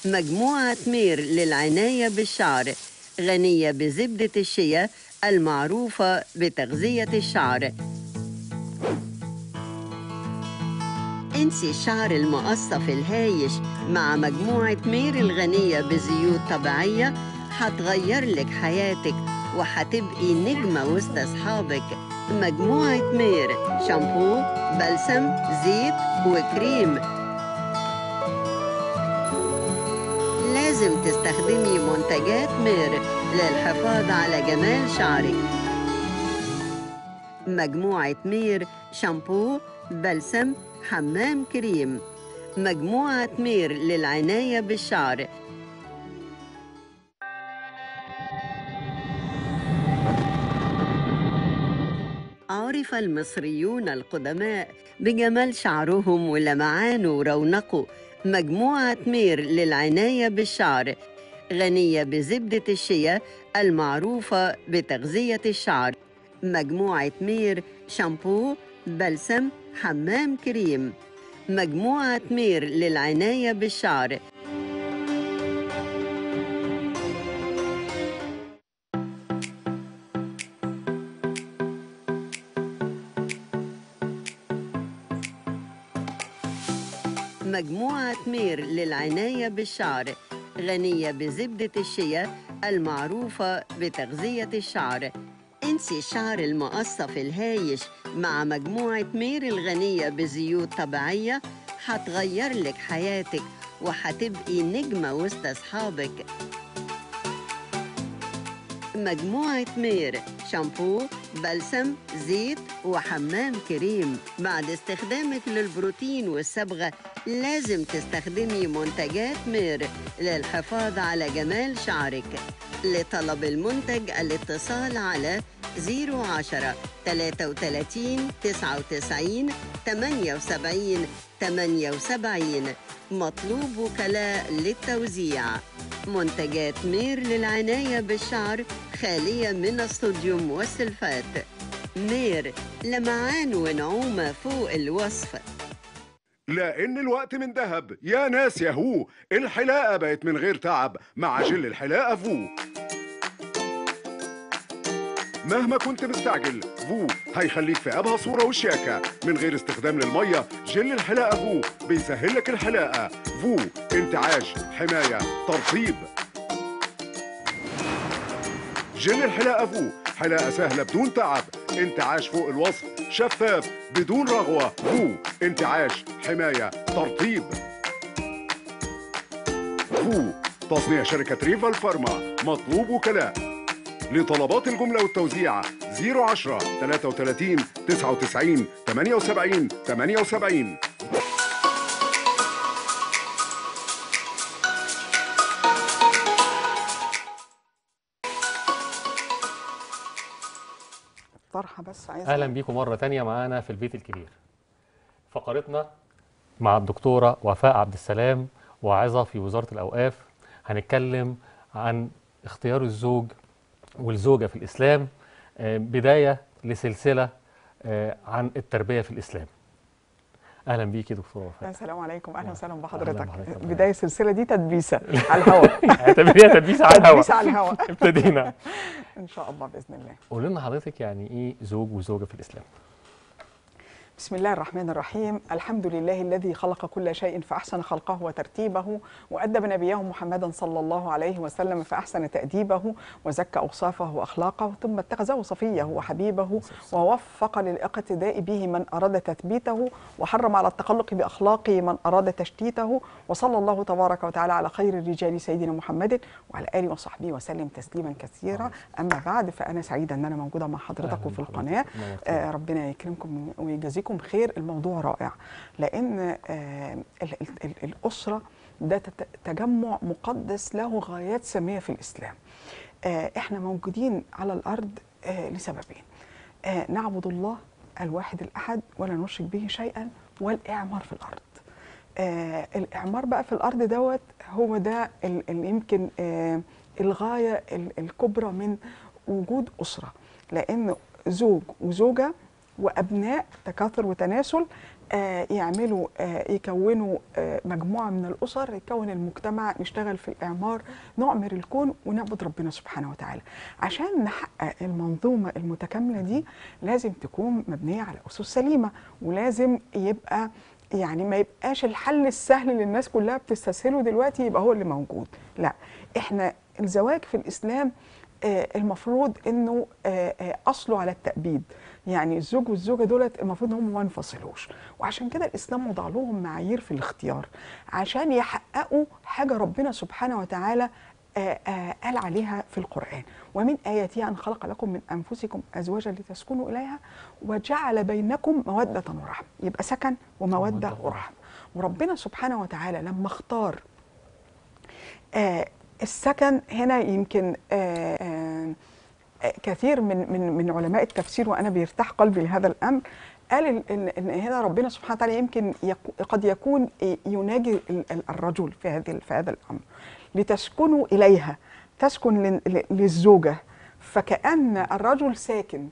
مجموعة مير للعناية بالشعر، غنية بزبدة الشيا المعروفة بتغذية الشعر. انسي الشعر المقصف الهايش مع مجموعة مير الغنية بزيوت طبيعية، هتغير لك حياتك وهتبقي نجمة وسط أصحابك. مجموعة مير شامبو، بلسم، زيت وكريم. لازم تستخدمي منتجات مير للحفاظ على جمال شعرك. مجموعة مير شامبو، بلسم، حمام كريم. مجموعة مير للعناية بالشعر. عرف المصريون القدماء بجمال شعرهم ولمعانه ورونقه. مجموعة مير للعناية بالشعر، غنية بزبدة الشيا المعروفة بتغذية الشعر. مجموعة مير شامبو، بلسم، حمام كريم. مجموعة مير للعناية بالشعر. مجموعة مير للعناية بالشعر، غنية بزبدة الشيا المعروفة بتغذية الشعر. انسي الشعر المقصف الهايش مع مجموعة مير الغنية بزيوت طبيعية، هتغير لك حياتك وهتبقي نجمة وسط أصحابك. مجموعة مير شامبو، بلسم، زيت وحمام كريم. بعد استخدامك للبروتين والصبغة لازم تستخدمي منتجات مير للحفاظ على جمال شعرك. لطلب المنتج الاتصال على 010 33 99 78 78. مطلوب وكلاء للتوزيع. منتجات مير للعناية بالشعر خالية من الصوديوم والسلفات. مير، لمعان ونعومة فوق الوصف. لأن الوقت من ذهب يا ناس ياهو، الحلاقة بقت من غير تعب مع جل الحلاقة فو. مهما كنت مستعجل فو هيخليك في أبهى صورة وشياكة من غير استخدام للمية. جل الحلاقة فو بيسهل لك الحلاقة. فو انتعاش، حماية، ترطيب. جل الحلاقة فو حلاقة سهلة بدون تعب، انتعاش فوق الوصف، شفاف بدون رغوة. فو انتعاش، حماية، ترطيب. فو تصنيع شركة ريفال فارما. مطلوب وكلاء. لطلبات الجملة والتوزيع 010 33 99 78 78. طرحه بس عايزه. اهلا بيكم مره تانية معانا في البيت الكبير. فقرتنا مع الدكتوره وفاء عبد السلام، واعظه في وزاره الاوقاف. هنتكلم عن اختيار الزوج والزوجه في الاسلام، بدايه لسلسله عن التربيه في الاسلام. اهلا بيكي دكتوره وفاء. السلام عليكم، اهلا وسهلا بحضرتك. أهلاً بحضرتك. بدايه السلسله دي تدبيسه على الهواء. اعتبريها تدبيسه على الهواء. تدبيسه على الهواء. ابتدينا. ان شاء الله باذن الله. قولي لنا حضرتك يعني ايه زوج وزوجه في الاسلام؟ بسم الله الرحمن الرحيم. الحمد لله الذي خلق كل شيء فأحسن خلقه وترتيبه، وأدب نبيه محمدا صلى الله عليه وسلم فأحسن تأديبه، وزكى أوصافه وأخلاقه، ثم اتخذه صفيه وحبيبه، ووفق للاقتداء به من أراد تثبيته، وحرم على التخلق بأخلاقه من أراد تشتيته. وصلى الله تبارك وتعالى على خير الرجال سيدنا محمد وعلى آله وصحبه وسلم تسليما كثيرا. أما بعد، فأنا سعيدة أن أنا موجودة مع حضرتك وفي القناة. ربنا يكرمكم ويجازيكم بخير. الموضوع رائع، لأن الأسرة ده تجمع مقدس له غايات سامية في الإسلام. احنا موجودين على الأرض لسببين: نعبد الله الواحد الأحد ولا نشرك به شيئا، والإعمار في الأرض. الإعمار بقى في الأرض دوت هو ده اللي يمكن الغاية الكبرى من وجود أسرة، لأن زوج وزوجة وابناء تكاثر وتناسل، يعملوا يكونوا مجموعه من الاسر، يكون المجتمع، نشتغل في الاعمار، نعمر الكون ونعبد ربنا سبحانه وتعالى. عشان نحقق المنظومه المتكامله دي لازم تكون مبنيه على اسس سليمه، ولازم يبقى يعني ما يبقاش الحل السهل اللي الناس كلها بتستسهله دلوقتي يبقى هو اللي موجود. لا، احنا الزواج في الاسلام المفروض انه اصله على التأبيد، يعني الزوج والزوجه دولت المفروض ان هم ما ينفصلوش، وعشان كده الاسلام وضع لهم معايير في الاختيار عشان يحققوا حاجه ربنا سبحانه وتعالى قال عليها في القرآن: ومن آياته أن خلق لكم من أنفسكم أزواجا لتسكنوا إليها وجعل بينكم مودة ورحمة. يبقى سكن ومودة ورحمة. وربنا سبحانه وتعالى لما اختار السكن هنا، يمكن كثير من علماء التفسير وأنا بيرتاح قلبي لهذا الأمر، قال إن هنا ربنا سبحانه وتعالى يمكن قد يكون يناجي الرجل في هذا الأمر: لتسكنوا إليها، تسكن للزوجة، فكأن الرجل ساكن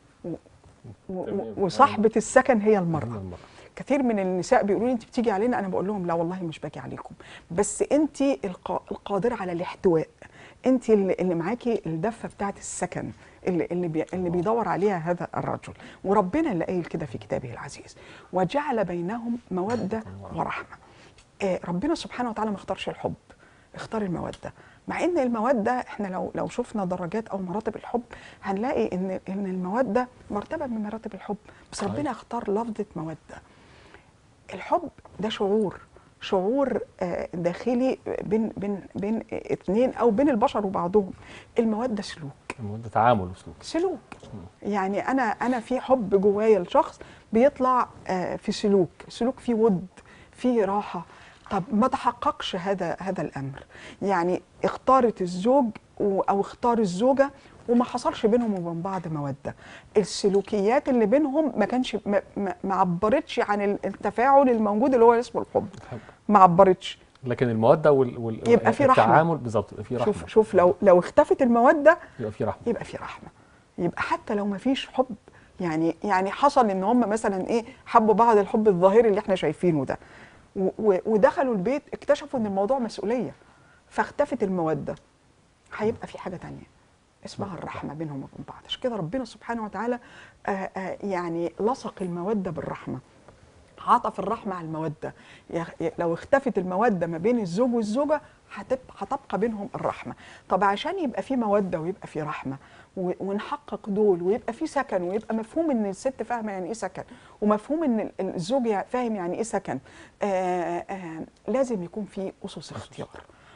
وصاحبة السكن هي المرأة. كثير من النساء بيقولوا لي انت بتيجي علينا، انا بقول لهم لا والله مش باجي عليكم، بس انت القادرة على الاحتواء، انت اللي معاكي الدفة بتاعت السكن اللي بيدور عليها هذا الرجل. وربنا اللي قايل كده في كتابه العزيز: وجعل بينهم مودة ورحمة. ربنا سبحانه وتعالى ما اختارش الحب، اختار المودة، مع ان المودة احنا لو شفنا درجات او مراتب الحب هنلاقي ان المودة مرتبة من مراتب الحب، بس ربنا اختار لفظة مودة. الحب ده شعور داخلي بين اثنين او بين البشر وبعضهم. المودة سلوك، المودة تعامل سلوك. يعني انا في حب جوايا لشخص بيطلع في سلوك فيه ود، فيه راحة. طب ما تحققش هذا الامر، يعني اختارت الزوج او اختار الزوجه وما حصلش بينهم وبين بعض موده، السلوكيات اللي بينهم ما كانش ما عبرتش عن التفاعل الموجود اللي هو اسمه الحب، ما عبرتش. لكن الموده يبقى في رحمه، التعامل بالظبط يبقى في رحمه. شوف لو اختفت الموده يبقى في رحمه، يبقى حتى لو ما فيش حب، يعني حصل ان هم مثلا حبوا بعض الحب الظاهري اللي احنا شايفينه ده، ودخلوا البيت اكتشفوا ان الموضوع مسؤوليه فاختفت الموده، هيبقى في حاجه تانية اسمها الرحمه بينهم وبين بعض. عشان كده ربنا سبحانه وتعالى يعني لصق الموده بالرحمه، عطف الرحمه على الموده. لو اختفت الموده ما بين الزوج والزوجه هتبقى بينهم الرحمه. طب عشان يبقى في موده ويبقى في رحمه ونحقق دول ويبقى في سكن، ويبقى مفهوم ان الست فاهمه يعني ايه سكن، ومفهوم ان الزوج فاهم يعني ايه سكن، لازم يكون في اسس اختيار.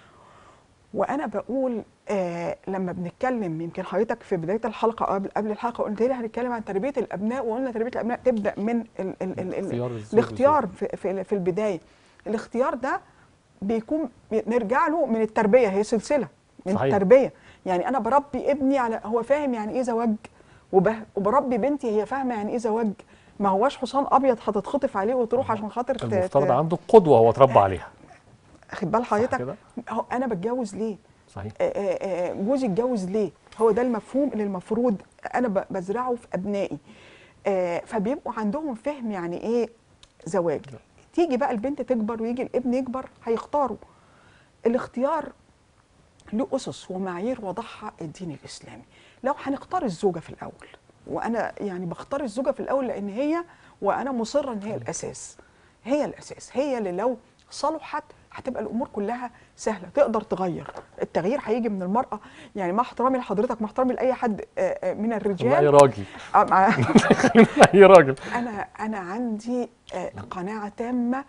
وانا بقول لما بنتكلم، يمكن حضرتك في بدايه الحلقه قبل الحلقه قلت لي هنتكلم عن تربيه الابناء، وقلنا تربيه الابناء تبدا من الاختيار في البدايه. الاختيار ده بيكون نرجع له من التربيه، هي سلسله من صحيح. التربيه، يعني انا بربي ابني على هو فاهم يعني ايه زواج، وبربي بنتي هي فاهمه يعني ايه زواج. ما هوش حصان ابيض هتتخطف عليه وتروح عشان خاطر المفترض عنده قدوه هو اتربى عليها. خد بال حضرتك، انا بتجوز ليه؟ صحيح. جوزي اتجوز ليه؟ هو ده المفهوم اللي المفروض انا بزرعه في ابنائي. فبيبقوا عندهم فهم يعني ايه زواج. تيجي بقى البنت تكبر ويجي الابن يكبر، هيختاروا. الاختيار له اسس ومعايير وضعها الدين الاسلامي. لو هنختار الزوجه في الاول، وانا يعني بختار الزوجه في الاول لان هي، وانا مصره ان هي الاساس، هي اللي لو صلحت هتبقى الامور كلها سهله، تقدر تغير. التغيير هيجي من المراه، يعني مع احترامي لحضرتك، مع احترامي لاي حد من الرجال، اي راجل اي راجل، انا عندي قناعه تامه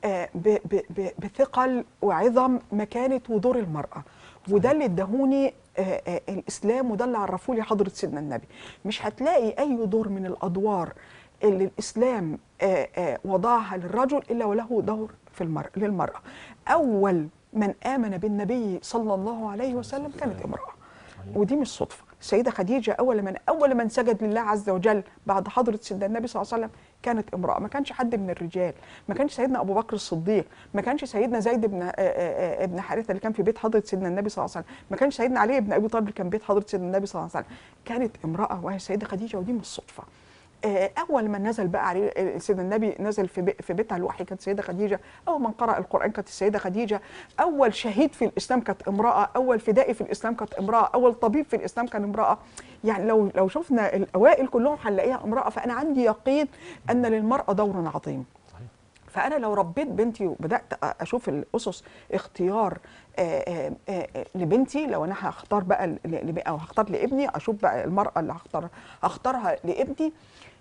بثقل وعظم مكانه ودور المراه، وده اللي ادهوني الاسلام، وده اللي عرفوا لي حضره سيدنا النبي. مش هتلاقي اي دور من الادوار اللي الاسلام وضعها للرجل الا وله دور للمراه. اول من امن بالنبي صلى الله عليه وسلم كانت امراه، ودي مش صدفه. السيده خديجه اول من سجد لله عز وجل بعد حضره سيدنا النبي صلى الله عليه وسلم كانت امراه، ما كانش حد من الرجال، ما كانش سيدنا ابو بكر الصديق، ما كانش سيدنا زيد ابن حارثه اللي كان في بيت حضره سيدنا النبي صلى الله عليه وسلم، ما كانش سيدنا علي بن ابي طالب اللي كان بيت حضره سيدنا النبي صلى الله عليه وسلم، كانت امراه وهي السيده خديجه، ودي مش صدفه. اول ما نزل بقى عليه سيدنا النبي، نزل في بيتها الوحي كانت السيده خديجه، اول من قرأ القرآن كانت السيده خديجه، اول شهيد في الاسلام كانت امراه، اول فدائي في الاسلام كانت امراه، اول طبيب في الاسلام كان امراه. يعني لو شفنا الاوائل كلهم هنلاقيها امراه. فانا عندي يقين ان للمراه دور عظيم. فأنا لو ربيت بنتي وبدأت أشوف الأسس اختيار لبنتي، لو أنا هختار بقى أو هختار لابني، أشوف بقى المرأة اللي هختارها لابني.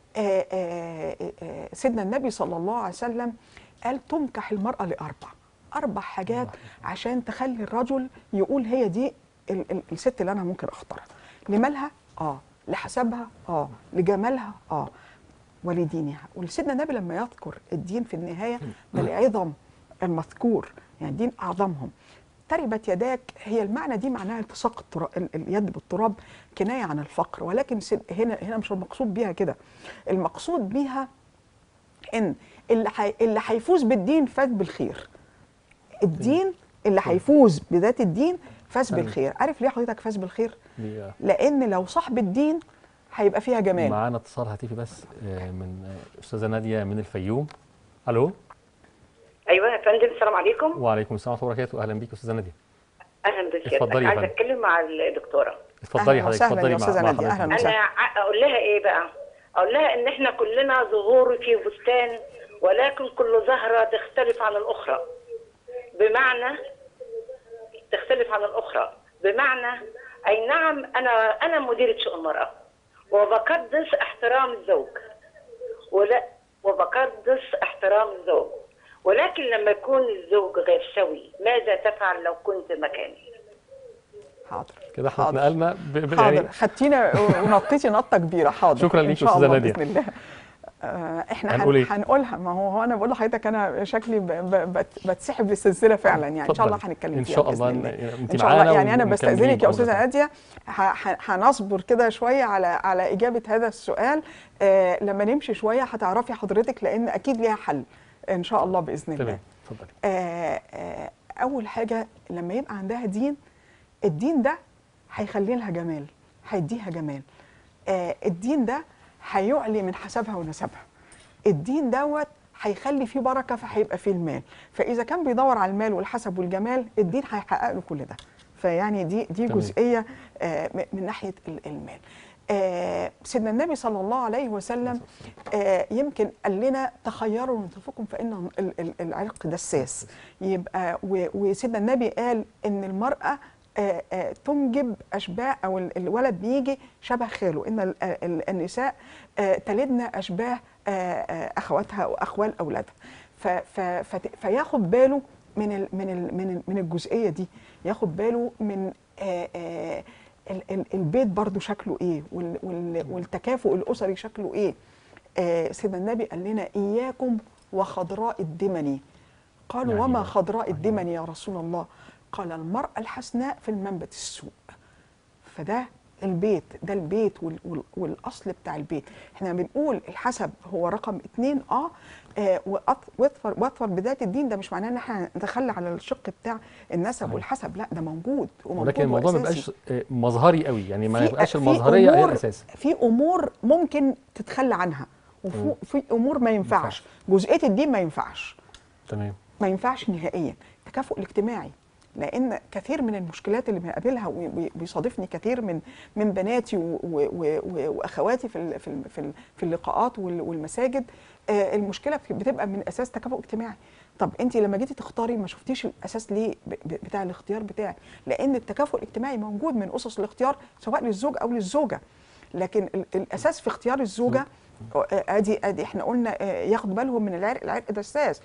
سيدنا النبي صلى الله عليه وسلم قال تنكح المرأة أربع حاجات عشان تخلي الرجل يقول هي دي الست اللي أنا ممكن أختارها. لمالها؟ لحسبها، لجمالها، ولدينها. ولسيدنا النبي لما يذكر الدين في النهاية ده لعظم المذكور، يعني دين أعظمهم. تربت يداك، هي المعنى دي معناها التصاق اليد بالتراب، كناية عن الفقر. ولكن هنا مش المقصود بيها كده، المقصود بيها إن اللي هيفوز بالدين فاز بالخير. الدين اللي هيفوز بذات الدين فاز بالخير. عارف ليه حضرتك فاز بالخير؟ لأن لو صاحب الدين هيبقى فيها جمال. معانا اتصال هاتفي بس من استاذه ناديه من الفيوم. الو. ايوه يا فندم، السلام عليكم. وعليكم السلام ورحمه الله وبركاته. اهلا بيك استاذه ناديه. اهلا بك. اتفضلي يا فندم. عايزه اتكلم مع الدكتوره. اتفضلي حضرتك، اتفضلي يا استاذه ناديه. اهلا وسهلا. انا اقول لها ايه بقى؟ اقول لها ان احنا كلنا زهور في بستان، ولكن كل زهره تختلف عن الاخرى. بمعنى تختلف عن الاخرى، بمعنى اي نعم انا مديره شؤون المراه، وبقدس احترام الزوج، وبقدس احترام الزوج، ولكن لما يكون الزوج غير سوي ماذا تفعل لو كنت مكاني؟ حاضر كده احنا اتنقلنا حاضر يعني خدتينا ونطيتي نطه كبيره. حاضر شكرا ليك استاذه ناديه. باذن الله. احنا هنقولها. ما هو انا بقول لحضرتك انا شكلي بتسحب للسلسله فعلا، يعني ان شاء الله هنتكلم فيها ان شاء الله. ان شاء الله. يعني انا بستاذنك يا استاذه ناديه، هنصبر كده شويه على اجابه هذا السؤال. لما نمشي شويه هتعرفي حضرتك، لان اكيد ليها حل ان شاء الله باذن الله. اتفضلي. اول حاجه لما يبقى عندها دين، الدين ده هيخلي لها جمال، هيديها جمال. الدين ده هيعلي من حسبها ونسبها. الدين دوت هيخلي فيه بركه، فهيبقى فيه المال. فاذا كان بيدور على المال والحسب والجمال، الدين هيحقق له كل ده. فيعني دي جزئيه من ناحيه المال. سيدنا النبي صلى الله عليه وسلم يمكن قال لنا تخيروا من انفسكم فان العرق دساس. يبقى وسيدنا النبي قال ان المراه تنجب أشباه، أو الولد بيجي شبه خاله، إن النساء تلدن أشباه أخواتها وأخوال أولادها. فياخد باله من الجزئية دي، ياخد باله من البيت برضو شكله إيه، والتكافؤ الأسري شكله إيه. سيدنا النبي قال لنا إياكم وخضراء الدمن. قالوا يعني وما خضراء الدمن يا رسول الله؟ قال المرأة الحسناء في المنبت السوء. فده البيت، ده البيت والأصل بتاع البيت. احنا بنقول الحسب هو رقم 2 واظفر بذات الدين. ده مش معناه ان احنا نتخلى على الشق بتاع النسب والحسب، لا ده موجود ولكن الموضوع ما بيبقاش مظهري قوي، يعني ما يبقاش المظهريه هي الاساس. في امور ممكن تتخلى عنها، وفي امور ما ينفعش. جزئيه الدين ما ينفعش. تمام. ما ينفعش نهائيا. التكافؤ الاجتماعي، لان كثير من المشكلات اللي بنقابلها وبيصادفني كثير من بناتي واخواتي في اللقاءات والمساجد، المشكله بتبقى من اساس تكافؤ اجتماعي. طب انت لما جيتي تختاري ما شفتيش الاساس ليه بتاع الاختيار بتاعك؟ لان التكافؤ الاجتماعي موجود من اسس الاختيار سواء للزوج او للزوجه. لكن الاساس في اختيار الزوجه ادي احنا قلنا ياخد بالهم من العرق دساس،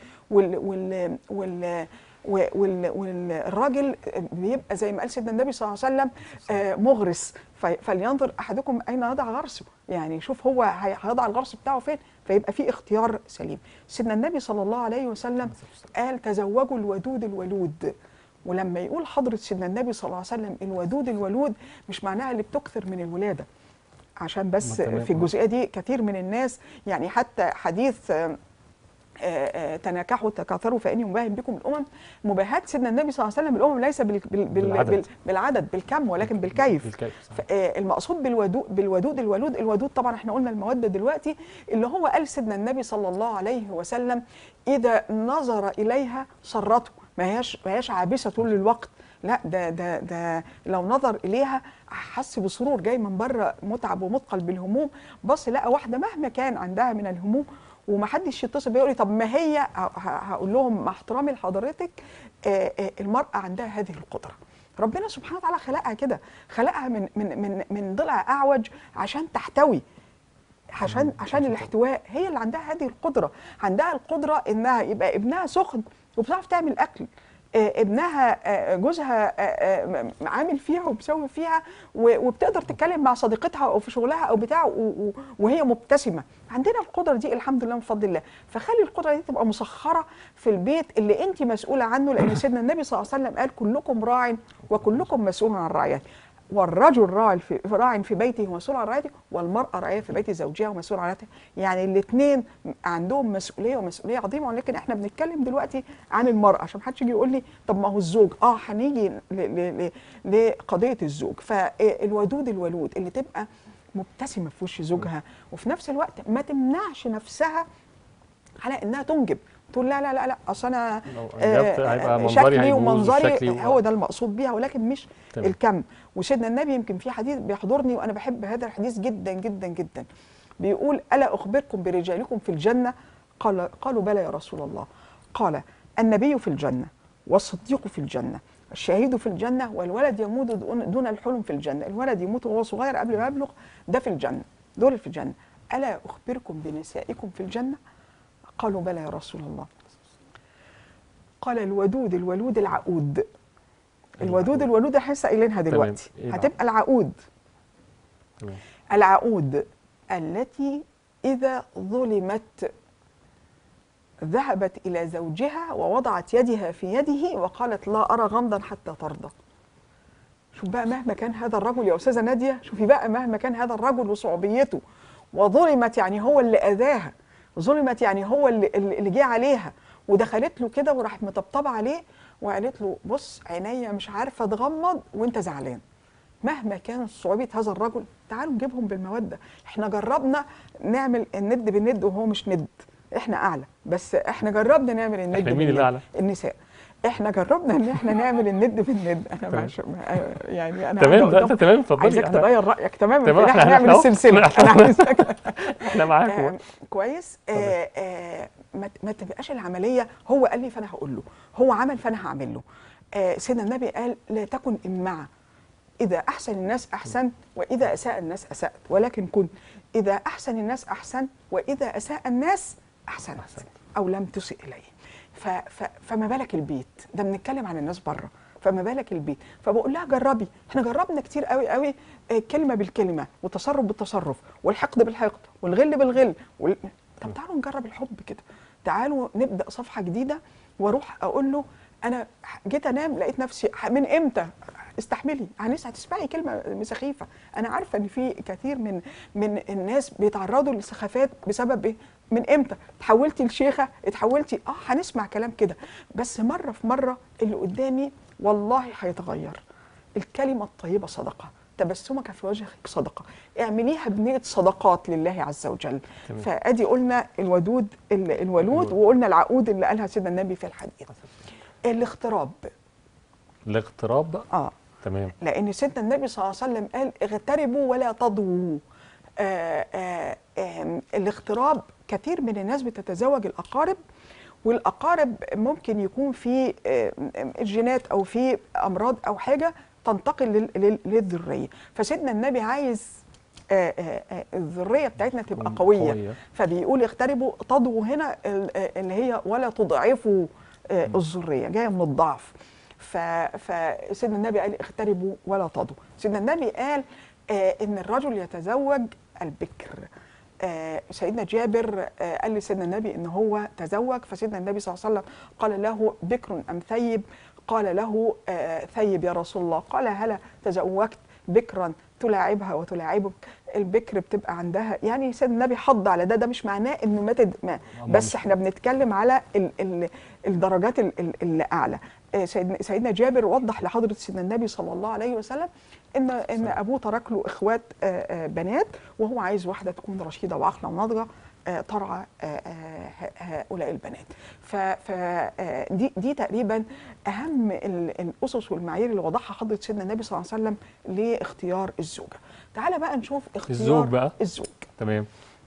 والراجل بيبقى زي ما قال سيدنا النبي صلى الله عليه وسلم مغرس، فلينظر احدكم اين يضع غرسه. يعني شوف هو هيضع الغرس بتاعه فين، فيبقى في اختيار سليم. سيدنا النبي صلى الله عليه وسلم قال تزوجوا الودود الولود. ولما يقول حضرة سيدنا النبي صلى الله عليه وسلم الودود الولود، مش معناها اللي بتكثر من الولاده، عشان بس في الجزئيه دي كثير من الناس، يعني حتى حديث تناكحوا تكاثروا فاني مباهم بكم الامم. مباهاه سيدنا النبي صلى الله عليه وسلم الامم ليس بالعدد بالكم ولكن بالكيف. المقصود بالودود الودود طبعا احنا قلنا الموده دلوقتي اللي هو قال سيدنا النبي صلى الله عليه وسلم اذا نظر اليها سرته، ما هياش عابسه طول الوقت، لا ده لو نظر اليها حس بسرور جاي من بره متعب ومثقل بالهموم، بص لقى واحده مهما كان عندها من الهموم ومحدش يتصل بيقول لي طب ما هي، هقول لهم مع احترامي لحضرتك المرأة عندها هذه القدرة. ربنا سبحانه وتعالى خلقها كده، خلقها من ضلع أعوج عشان تحتوي، عشان الاحتواء. هي اللي عندها هذه القدرة، عندها القدرة انها يبقى ابنها سخن وبتعرف تعمل اكل، ابنها جوزها عامل فيها وبسوي فيها وبتقدر تتكلم مع صديقتها او في شغلها او بتاع وهي مبتسمه. عندنا القدره دي الحمد لله من فضل الله، فخلي القدره دي تبقى مسخره في البيت اللي انت مسؤوله عنه، لان سيدنا النبي صلى الله عليه وسلم قال كلكم راع وكلكم مسؤول عن رعيته، والرجل راع في بيته ومسؤول عن رعيته، والمرأة راعية في بيت زوجها ومسؤول عن رعيته. يعني الاثنين عندهم مسؤولية ومسؤولية عظيمة، ولكن احنا بنتكلم دلوقتي عن المرأة عشان محدش يجي يقول لي طب ما هو الزوج. هنيجي لقضية الزوج. فالودود الولود اللي تبقى مبتسمة في وش زوجها وفي نفس الوقت ما تمنعش نفسها على انها تنجب، تقول لا لا لا لا اصل انا شكلي ومنظري هو ده المقصود بيها، ولكن مش تمام. الكم. وسيدنا النبي يمكن في حديث بيحضرني وانا بحب هذا الحديث جدا جدا جدا، بيقول الا اخبركم برجالكم في الجنه؟ قالوا بلى يا رسول الله. قال النبي في الجنه، والصديق في الجنه، الشهيد في الجنه، والولد يموت دون الحلم في الجنه. الولد يموت وهو صغير قبل ما يبلغ، ده في الجنه، دول في الجنه. الا اخبركم بنسائكم في الجنه؟ قالوا بلى يا رسول الله. قال الودود الولود العقود. الودود الولود احنا لسه قايلينها دلوقتي، هتبقى العقود. العقود التي إذا ظلمت ذهبت إلى زوجها ووضعت يدها في يده وقالت لا أرى غمضا حتى ترضى. شوف بقى مهما كان هذا الرجل يا أستاذة نادية، شوفي بقى مهما كان هذا الرجل وصعوبيته، وظلمت يعني هو اللي أذاها، ظلمت يعني هو اللي جه عليها، ودخلت له كده وراحت مطبطبه عليه وقالت له بص عينيا مش عارفه تغمض وانت زعلان. مهما كانت صعوبه هذا الرجل، تعالوا نجيبهم بالموده. احنا جربنا نعمل الند بالند وهو مش ند، احنا اعلى، بس احنا جربنا نعمل الند بالند. مين اللي اعلى؟ النساء. احنا جربنا ان احنا نعمل الند بالند. انا مش يعني انا تمام، ده تمام، اتفضلي. عايزك تغير رايك تماما، احنا هنعمل السلسله. انا عايزك احنا معاكم كويس. ما تبقاش العمليه هو قال لي فانا هقول له، هو عمل فانا هعمل له. سيدنا النبي قال لا تكن إمعة، إذا أحسن الناس أحسن وإذا أساء الناس أسأت، ولكن كن إذا أحسن الناس أحسن وإذا أساء الناس أحسنت أو لم تسئ إليه. فما بالك البيت ده، بنتكلم عن الناس بره، فما بالك البيت. فبقول لها جربي، احنا جربنا كتير قوي قوي، كلمة بالكلمة والتصرف بالتصرف والحقد بالحقد والغل بالغل طب تعالوا نجرب الحب كده، تعالوا نبدأ صفحة جديدة. واروح اقول له انا جيت انام لقيت نفسي من امتى استحملي، هتسمعي كلمه سخيفه، انا عارفه ان في كثير من الناس بيتعرضوا للسخافات بسبب ايه، من امتى اتحولتي لشيخه، اتحولتي هنسمع كلام كده، بس مره في مره اللي قدامي والله هيتغير. الكلمه الطيبه صدقه، تبسمك في وجهك صدقه، اعمليها بنيه صدقات لله عز وجل. فادي قلنا الولود وقلنا العقود اللي قالها سيدنا النبي في الحديث. الاغتراب تمام، لان سيدنا النبي صلى الله عليه وسلم قال اغتربوا ولا تضووا. الاغتراب كثير من الناس بتتزوج الاقارب، والاقارب ممكن يكون في الجينات او في امراض او حاجه تنتقل للذريه، فسيدنا النبي عايز الذريه بتاعتنا تبقى قويه، فبيقول اغتربوا، تضووا هنا اللي هي ولا تضعفوا الذريه، جايه من الضعف. فسيدنا النبي قال اغتربوا ولا تضوا. سيدنا النبي قال ان الرجل يتزوج البكر. سيدنا جابر قال لسيدنا النبي ان هو تزوج، فسيدنا النبي صلى الله عليه وسلم قال له بكر ام ثيب؟ قال له ثيب يا رسول الله. قال هلا تزوجت بكرا تلاعبها وتلاعبك؟ البكر بتبقى عندها، يعني سيدنا النبي حض على ده مش معناه انه ماتت بس احنا بنتكلم على الدرجات اللي اعلى. سيدنا جابر وضح لحضره سيدنا النبي صلى الله عليه وسلم ان ابوه ترك له اخوات بنات، وهو عايز واحده تكون رشيده وعاقله وناضجه ترعى هؤلاء البنات. فدي تقريبا اهم الاسس والمعايير اللي وضعها حضره سيدنا النبي صلى الله عليه وسلم لاختيار الزوجه. تعالى بقى نشوف اختيار الزوج بقى. الزوج. تمام.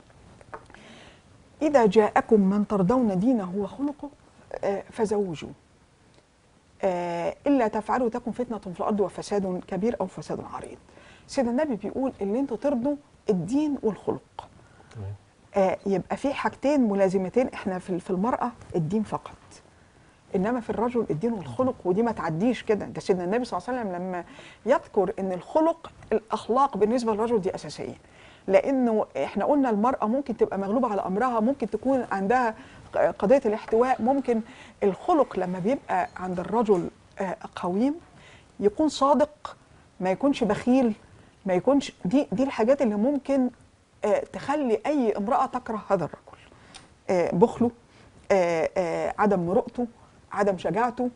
اذا جاءكم من ترضون دينه وخلقه فزوجوه، الا تفعلوا تكن فتنه في الارض وفساد كبير او فساد عريض. سيدنا النبي بيقول ان انتوا ترضوا الدين والخلق. تمام. يبقى في حاجتين ملازمتين، احنا في المرأة الدين فقط، انما في الرجل الدين والخلق، ودي ما تعديش كده. ده سيدنا النبي صلى الله عليه وسلم لما يذكر ان الخلق، الاخلاق بالنسبة للرجل دي اساسية، لانه احنا قلنا المرأة ممكن تبقى مغلوبة على امرها، ممكن تكون عندها قضية الاحتواء، ممكن الخلق لما بيبقى عند الرجل قويم يكون صادق، ما يكونش بخيل، ما يكونش دي الحاجات اللي ممكن تخلي أي امرأة تكره هذا الرجل. بخله، عدم مرؤته، عدم شجاعته،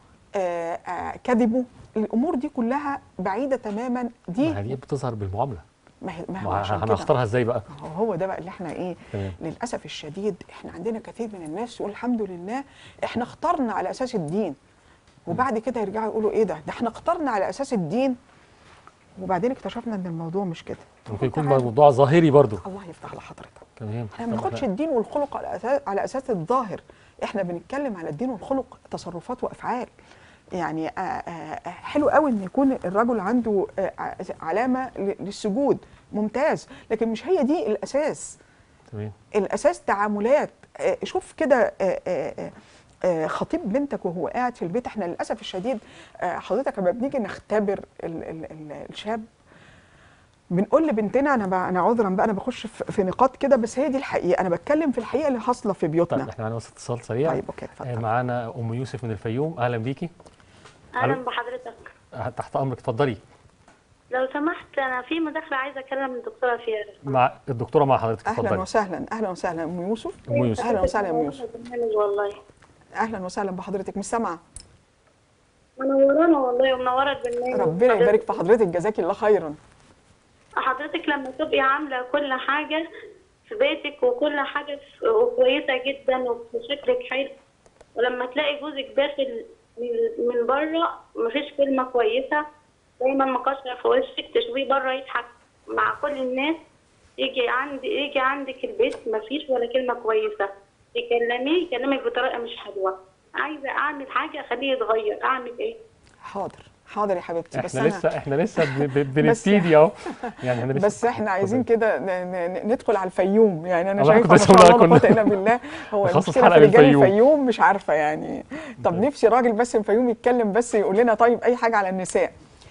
كذبه، الأمور دي كلها بعيدة تماما. دي بتظهر بالمعاملة. ما هو عشان كده هنختارها ازاي بقى؟ هو ده بقى اللي احنا تمام. للأسف الشديد احنا عندنا كثير من الناس يقول الحمد لله احنا اخترنا على أساس الدين، وبعد كده يرجعوا يقولوا ايه ده احنا اخترنا على أساس الدين، وبعدين اكتشفنا ان الموضوع مش كده. ممكن يكون موضوع ظاهري برضو. الله يفتح لحضرتك. تمام. احنا ما بناخدش الدين والخلق على اساس الظاهر، احنا بنتكلم على الدين والخلق تصرفات وافعال. يعني حلو قوي ان يكون الرجل عنده علامه للسجود، ممتاز، لكن مش هي دي الاساس. تمام. الاساس تعاملات. شوف كده خطيب بنتك وهو قاعد في البيت. احنا للاسف الشديد حضرتك لما بنيجي نختبر الشاب بنقول لبنتنا، انا عذرا بقى انا بخش في نقاط كده، بس هي دي الحقيقه، انا بتكلم في الحقيقه اللي حاصله في بيوتنا. طيب احنا معانا اتصال سريع. طيب اوكي اتفضل. معانا ام يوسف من الفيوم، اهلا بيكي. اهلا بحضرتك. تحت امرك، اتفضلي. لو سمحت انا في مداخله عايزه اكلم الدكتوره فيها. مع الدكتوره، مع حضرتك، اتفضلي. اهلا وسهلا. اهلا وسهلا ام يوسف. ام يوسف. اهلا وسهلا يا ام يوسف. والله اهلا وسهلا بحضرتك، مش سامعه. منورانا والله ومنوره البرنامج. ربنا يبارك في حضرتك، جزاكي الله خيرا. حضرتك لما تبقي عامله كل حاجه في بيتك وكل حاجه كويسه جدا وشكلك حلو، ولما تلاقي جوزك داخل من بره مفيش كلمه كويسه، دايما مكشر في وشك، تشويه بره يضحك مع كل الناس، يجي عندك البيت مفيش ولا كلمه كويسه، يكلمك بطريقه مش حلوه. عايزه اعمل حاجه اخليه يتغير، اعمل ايه؟ حاضر يا حبيبتي. احنا لسه بنبتدي اهو. يعني بس احنا عايزين كده ندخل على الفيوم. يعني انا شايفه ما شاء الله لا قوه الا بالله. هو المشكله في رجال الفيوم مش عارفه يعني. طب نفسي راجل بس من الفيوم يتكلم، بس يقول لنا طيب اي حاجه على النساء.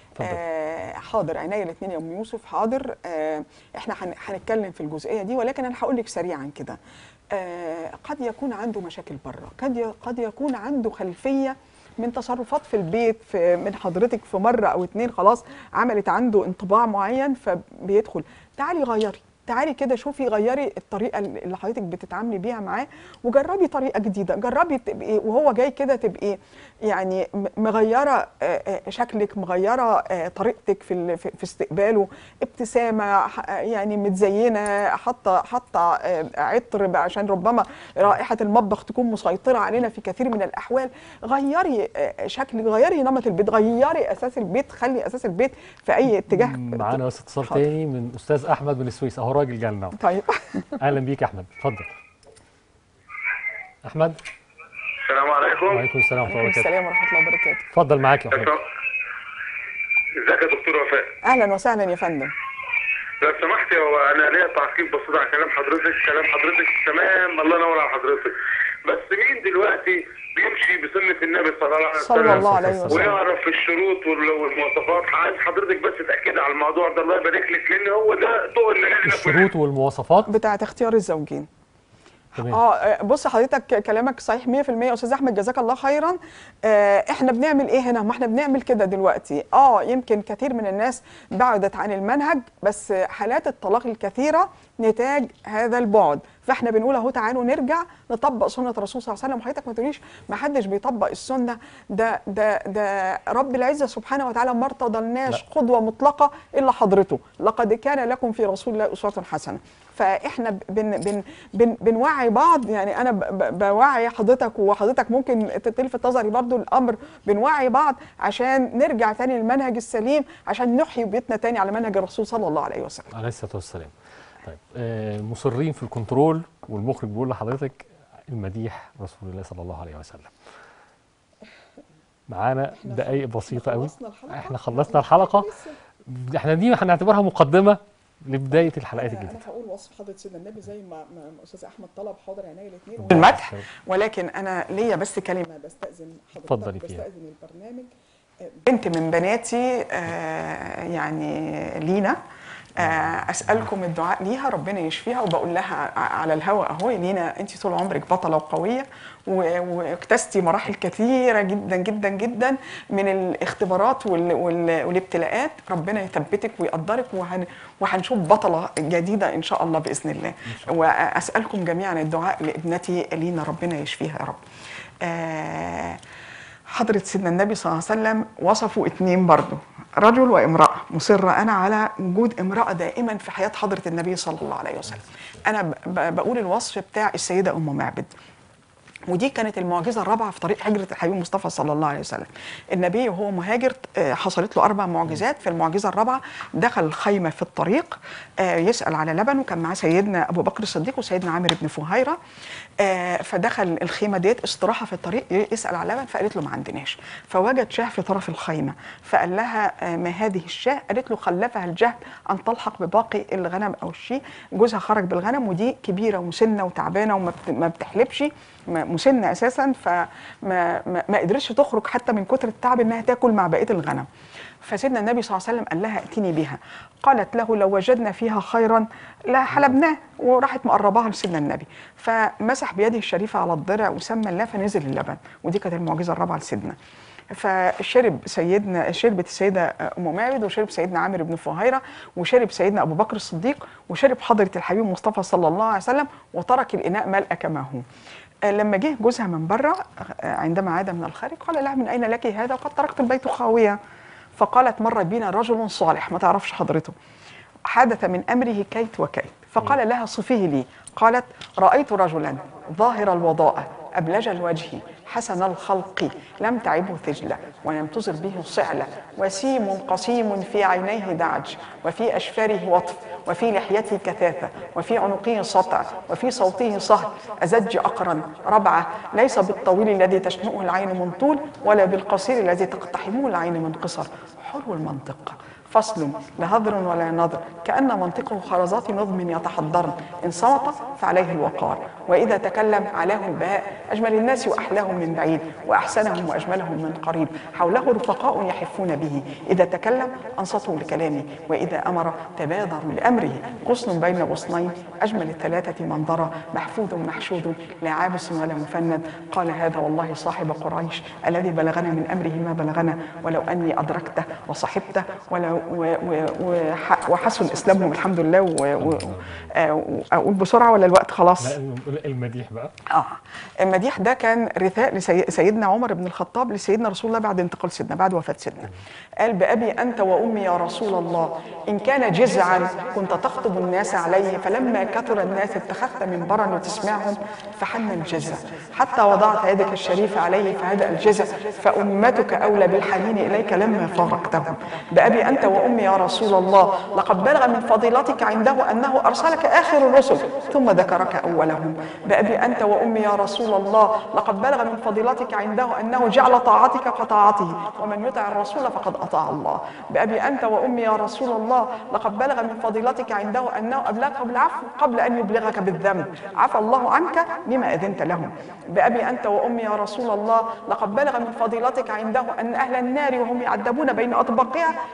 حاضر، عينيا الاثنين يا ام يوسف، حاضر. احنا هنتكلم في الجزئيه دي، ولكن انا هقول لك سريعا كده. قد يكون عنده مشاكل بره، قد يكون عنده خلفيه من تصرفات في البيت من حضرتك في مره او اتنين، خلاص عملت عنده انطباع معين فبيدخل. تعالي غيري، تعالي كده شوفي، غيري الطريقه اللي حضرتك بتتعاملي بيها معاه، وجربي طريقه جديده. جربي تبقي وهو جاي كده تبقي يعني مغيره شكلك، مغيره طريقتك في استقباله، ابتسامه، يعني متزينه، حاطه عطر عشان ربما رائحه المطبخ تكون مسيطره علينا في كثير من الاحوال. غيري شكلك، غيري نمط البيت، غيري اساس البيت، خلي اساس البيت في اي اتجاه. معانا بس اتصال تاني من استاذ احمد من السويس، اهو راجل جالنا. طيب اهلا بيك يا احمد، اتفضل. احمد. السلام عليكم. وعليكم السلام ورحمه الله وبركاته. السلام ورحمه الله وبركاته. اتفضل معاك يا احمد. ازيك يا دكتور وفاء؟ اهلا وسهلا يا فندم. لو سمحتي، هو انا ليا تعقيب بسيط على كلام حضرتك تمام، الله ينور على حضرتك. بس مين دلوقتي بيمشي بسنه النبي صلى الله عليه وسلم ويعرف الشروط والمواصفات؟ عايز حضرتك بس تاكد على الموضوع ده، الله يبارك لك، لان هو ده ضوء النبي. الشروط والمواصفات بتاعه اختيار الزوجين. بص حضرتك كلامك صحيح 100% يا استاذ احمد، جزاك الله خيرا. احنا بنعمل ايه هنا؟ ما احنا بنعمل كده دلوقتي. يمكن كثير من الناس بعدت عن المنهج، بس حالات الطلاق الكثيره نتاج هذا البعد. فاحنا بنقول اهو تعالوا نرجع نطبق سنه الرسول صلى الله عليه وسلم. وحضرتك ما تقوليش ما حدش بيطبق السنه، ده رب العزه سبحانه وتعالى ما ارتضلناش قدوه مطلقه الا حضرته. لقد كان لكم في رسول الله اسوه حسنه. فاحنا بنوعي بعض، يعني انا بوعي حضرتك وحضرتك ممكن تلفت نظري برضو الامر، بنوعي بعض عشان نرجع تاني للمنهج السليم، عشان نحيي بيتنا تاني على منهج الرسول صلى الله عليه وسلم عليه الصلاه والسلام. طيب مصرين في الكنترول، والمخرج بيقول لحضرتك المديح رسول الله صلى الله عليه وسلم. معانا دقائق بسيطه قوي. احنا خلصنا الحلقه. احنا دي هنعتبرها مقدمه لبدايه الحلقات الجديده. انا هقول وصف حضره سيدنا النبي زي ما استاذ احمد طلب، حاضر عينيا الاثنين بالمدح، ولكن انا ليا بس كلمه بستاذن حضرتك، اتفضلي فيها. بستاذن البرنامج. بنت من بناتي يعني لينا، اسالكم الدعاء ليها ربنا يشفيها، وبقول لها على الهواء اهو: لينا انت طول عمرك بطله وقويه، واكتستي مراحل كثيره جدا جدا جدا من الاختبارات والابتلاءات. ربنا يثبتك ويقدرك، وهنشوف بطله جديده ان شاء الله باذن الله. واسالكم جميعا الدعاء لابنتي لينا ربنا يشفيها يا رب. حضرة سيدنا النبي صلى الله عليه وسلم وصفوا اتنين برضو، رجل وامرأة. مصرة أنا على وجود امرأة دائما في حياة حضرة النبي صلى الله عليه وسلم. أنا بقول الوصف بتاع السيدة أم معبد، ودي كانت المعجزة الرابعة في طريق هجرة الحبيب المصطفى صلى الله عليه وسلم. النبي وهو مهاجر حصلت له 4 معجزات. في المعجزة الرابعة دخل الخيمة في الطريق يسأل على لبن، وكان معاه سيدنا أبو بكر الصديق وسيدنا عامر بن فهيرة. فدخل الخيمة ديت استراحة في الطريق يسأل على لبن، فقالت له ما عندناش. فوجد شاه في طرف الخيمة، فقال لها ما هذه الشاه؟ قالت له خلفها الجهد أن تلحق بباقي الغنم أو الشيء. جوزها خرج بالغنم، ودي كبيرة ومسنة وتعبانة وما بتحلبش، مسنة اساسا، فما قدرتش تخرج حتى من كتر التعب انها تاكل مع بقيه الغنم. فسيدنا النبي صلى الله عليه وسلم قال لها ائتني بها. قالت له لو وجدنا فيها خيرا لا حلبناه. وراحت مقرباها لسيدنا النبي، فمسح بيده الشريفه على الضرع وسمى الله فنزل اللبن. ودي كانت المعجزه الرابعه لسيدنا. شربت السيده ام معبد، وشرب سيدنا عامر بن فهيره، وشرب سيدنا ابو بكر الصديق، وشرب حضره الحبيب المصطفى صلى الله عليه وسلم، وترك الاناء ملأ كما هو. لما جه جوزها من بره عندما عاد من الخارج قال لها من اين لك هذا وقد تركت البيت خاويا؟ فقالت مر بنا رجل صالح ما تعرفش حضرته، حدث من امره كيت وكيت. فقال لها صفيه لي. قالت رايت رجلا ظاهر الوضاءه ابلج الوجه حسن الخلق لم تعبه ثجله ولم تزر به صعله، وسيم قسيم في عينيه دعج وفي اشفاره وطف وفي لحيته كثافه وفي عنقه سطع وفي صوته صهد، أزج أقرن ربعة ليس بالطويل الذي تشنؤه العين من طول ولا بالقصير الذي تقتحمه العين من قصر. حلو المنطق فصل لا هذر ولا نظر، كأن منطقه خرزات نظم يتحضرن، إن صمت فعليه الوقار وإذا تكلم علاه البهاء، أجمل الناس وأحلاهم من بعيد وأحسنهم وأجملهم من قريب، حوله رفقاء يحفون به، إذا تكلم أنصتوا لكلامه وإذا أمر تبادروا لأمره، غصن بين غصنين أجمل الثلاثة منظرة، محفوظ محشود لا عابس ولا مفند. قال هذا والله صاحب قريش الذي بلغنا من أمره ما بلغنا، ولو أني أدركته وصحبته وحسن اسلامهم الحمد لله. واقول بسرعه ولا الوقت خلاص؟ لا المديح بقى. المديح ده كان رثاء لسيدنا عمر بن الخطاب لسيدنا رسول الله بعد انتقال سيدنا، بعد وفاه سيدنا. قال بأبي أنت وأمي يا رسول الله، إن كان جزعا كنت تخطب الناس عليه، فلما كثر الناس اتخذت منبرا وتسمعهم فحن الجزع، حتى وضعت يدك الشريفة عليه فهدأ الجزع، فأمتك أولى بالحنين إليك لما فارقتهم. بأبي أنت وأمي يا رسول الله، لقد بلغ من فضيلتك عنده أنه أرسلك آخر الرسل ثم ذكرك أولهم. بأبي أنت وأمي يا رسول الله، لقد بلغ من فضيلتك عنده أنه جعل طاعتك كطاعته، ومن يطع الرسول فقد أطاع الله. بأبي أنت وأمي يا رسول الله، لقد بلغ من فضيلتك عنده أنه أبلغك بالعفو قبل أن يبلغك بالذنب، عفى الله عنك لما أذنت لهم. بأبي أنت وأمي يا رسول الله، لقد بلغ من فضيلتك عنده أن أهل النار وهم يعذبون بين أطباقها يتمنون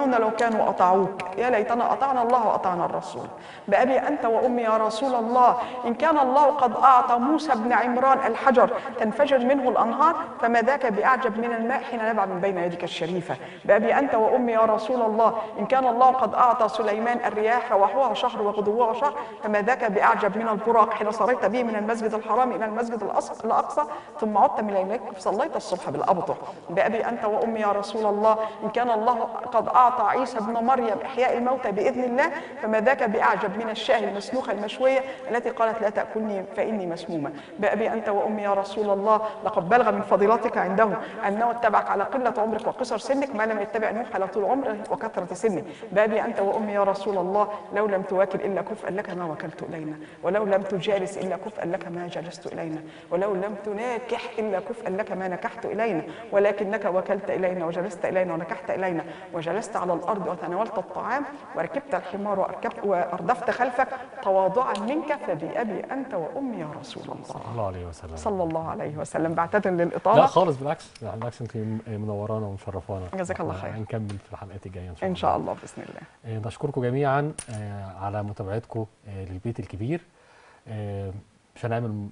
يتمنون لو كانوا أطاعوك، يا ليتنا أطعنا الله وأطعنا الرسول. بأبي أنت وأمي يا رسول الله، إن كان الله قد أعطى موسى بن عمران الحجر تنفجر منه الأنهار، فما ذاك بأعجب من الماء حين نبع من بين يدك الشريفة. بأبي أنت وأمي يا رسول الله، إن كان الله قد أعطى سليمان الرياح رواحها شهر وغدوها شهر، فما ذاك بأعجب من البراق حين صريت به من المسجد الحرام إلى المسجد الأقصى ثم عدت من إليك فصليت الصبح بالأبطح. بأبي أنت وأمي يا رسول الله، إن كان الله قد أعطى عيسى ابن مريم إحياء الموتى بإذن الله، فما ذاك بأعجب من الشاه المسلوخة المشوية التي قالت لا تأكلني فإني مسمومة. بأبي أنت وأمي يا رسول الله، لقد بلغ من فضيلتك عنده أنه اتبعك على قلة عمرك وقصر سنك ما لم يتبع نوح على طول عمره وكثرة سنه. بأبي أنت وأمي يا رسول الله، لو لم تواكل إلا كفءا لك ما وكلت إلينا، ولو لم تجالس إلا كفءا لك ما جلست إلينا، ولو لم تناكح إلا كفءا لك ما نكحت إلينا، ولكنك وكلت إلينا وجلست إلينا ونكحت إلينا، وجلست على الأرض وتناولت الطعام وركبت الحمار وأردفت خلفك تواضعا منك، فبأبي أنت وأمي يا رسول الله صلى الله عليه وسلم. صلى الله عليه وسلم. بعتذر للإطالة. لا خالص، بالعكس بالعكس، انت منورانا ومشرفانا. جزاك الله خير. هنكمل في الحلقات الجايه إن شاء الله بإذن الله. نشكركم جميعا على متابعتكم للبيت الكبير. مش هنعمل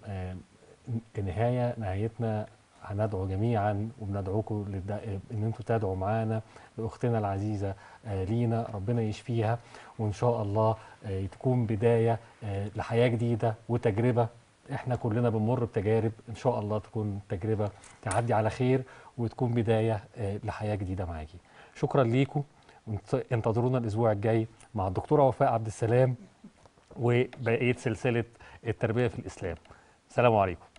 نهايتنا هندعو جميعا وبندعوكم ان انتم تدعوا معانا لاختنا العزيزه لينا، ربنا يشفيها، وان شاء الله تكون بدايه لحياه جديده وتجربه. احنا كلنا بنمر بتجارب، ان شاء الله تكون تجربه تعدي على خير وتكون بدايه لحياه جديده معاكي. شكرا ليكم، انتظرونا الاسبوع الجاي مع الدكتوره وفاء عبد السلام وبقيه سلسله التربيه في الاسلام. السلام عليكم.